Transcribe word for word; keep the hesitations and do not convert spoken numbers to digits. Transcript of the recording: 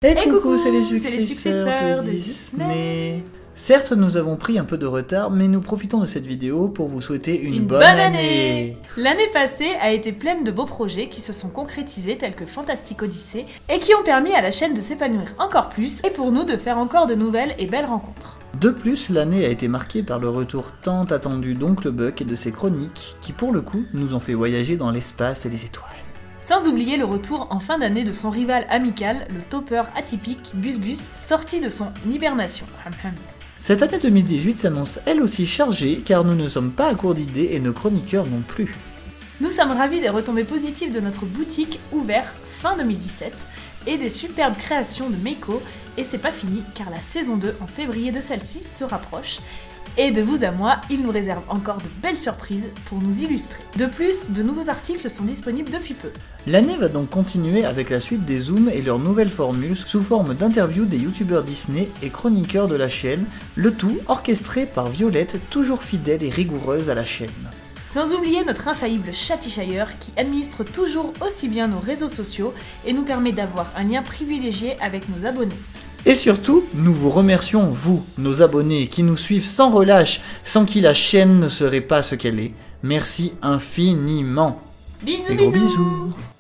Et, Et coucou, coucou, c'est les c'est les successeurs, successeurs de de Disney. Disney. Certes, nous avons pris un peu de retard, mais nous profitons de cette vidéo pour vous souhaiter une, Une bonne, bonne année. année. L'année passée a été pleine de beaux projets qui se sont concrétisés tels que Fantastic Odyssey et qui ont permis à la chaîne de s'épanouir encore plus et pour nous de faire encore de nouvelles et belles rencontres. De plus, l'année a été marquée par le retour tant attendu d'Oncle Buck et de ses chroniques, qui pour le coup nous ont fait voyager dans l'espace et les étoiles. Sans oublier le retour en fin d'année de son rival amical, le topper atypique Gus Gus, sorti de son hibernation. Hum hum. Cette année deux mille dix-huit s'annonce elle aussi chargée, car nous ne sommes pas à court d'idées et nos chroniqueurs non plus. Nous sommes ravis des retombées positives de notre boutique ouverte fin deux mille dix-sept et des superbes créations de Meiko, et c'est pas fini car la saison deux en février de celle-ci se rapproche. Et de vous à moi, il nous réserve encore de belles surprises pour nous illustrer. De plus, de nouveaux articles sont disponibles depuis peu. L'année va donc continuer avec la suite des zooms et leur nouvelle formule sous forme d'interviews des youtubeurs Disney et chroniqueurs de la chaîne, le tout orchestré par Violette, toujours fidèle et rigoureuse à la chaîne. Sans oublier notre infaillible Chatishire qui administre toujours aussi bien nos réseaux sociaux et nous permet d'avoir un lien privilégié avec nos abonnés. Et surtout, nous vous remercions, vous, nos abonnés, qui nous suivent sans relâche, sans qui la chaîne ne serait pas ce qu'elle est. Merci infiniment. Bisous, Et gros bisous. bisous.